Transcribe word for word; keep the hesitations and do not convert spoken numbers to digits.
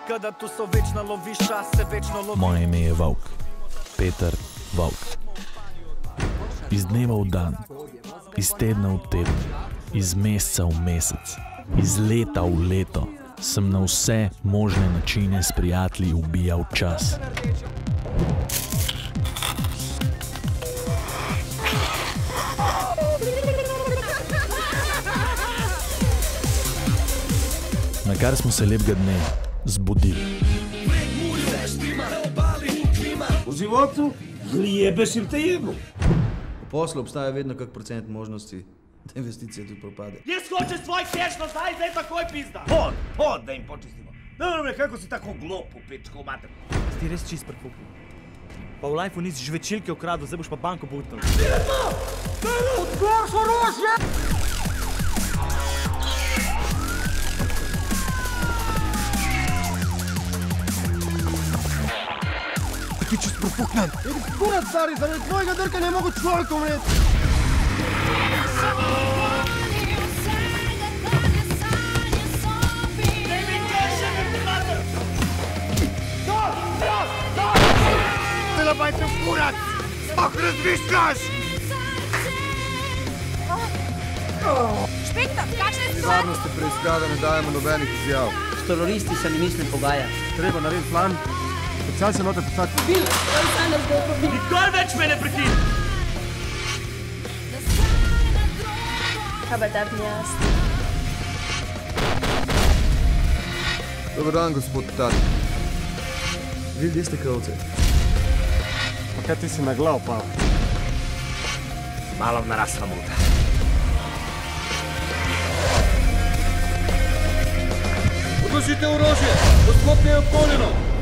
Kada tu so večna lovišča, se večno lovi. Moje ime je Vovk, Peter Vovk. Iz dneva v dan, iz tedna v teden, iz meseca v mesec, iz leta v leto sem na vse možne načine s prijatelji ubijal čas. Nakar smo se lepega dne zbudili. V životu zlijebeš in te jebu. V poslu obstaja vedno kak procent možnosti, da investicije tudi propade. Jaz hočem svoj keš nazaj, zdaj takoj pizda. Hod, hod, da jim počistimo. Dobro me, kako si tako glop v pičko, mater. Ti res čist prepukl. Pa v lifeu nisi žvečilke ukradil, zdaj boš pa banko butnil. Tire to! Odkloš orožje! Ti čist propuknen. Kurat, stari, zaradi tvojega drka ne mogu človek umreti. Tyle bajcie w kurat! Okres wyszkasz! Špektor, kakšna je situacija? Varnosti preiskave ne dajemo nobenih izjav. S teroristi se ne mislim pogajati. Treba narediti plan. Počal se note poslati. Nikoli več me ne prekini! Kaj pa ta gnjaz? Dobar dan, gospod Tati. Vi gdje ste krovce? Pa kaj ti si na glav pal? Malo narasla muta. Odložite orožje! Gospod je obkoljeno!